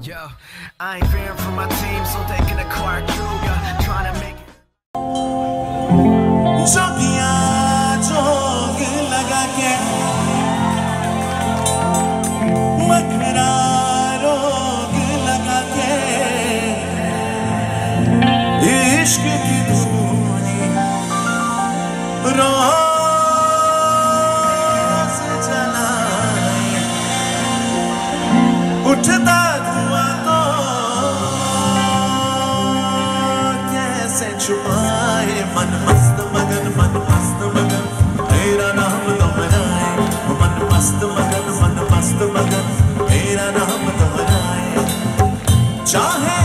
Yo, I ain't fearing for my team so they can acquire true. Yeah, trying to make it. इश्क की धूनी रोज़ जलाए उठता धुआं तो कैसे छुपाए मन मस्त मगन तेरा नाम दोहराए मन मस्त मगन तेरा नाम दोहराए चाहे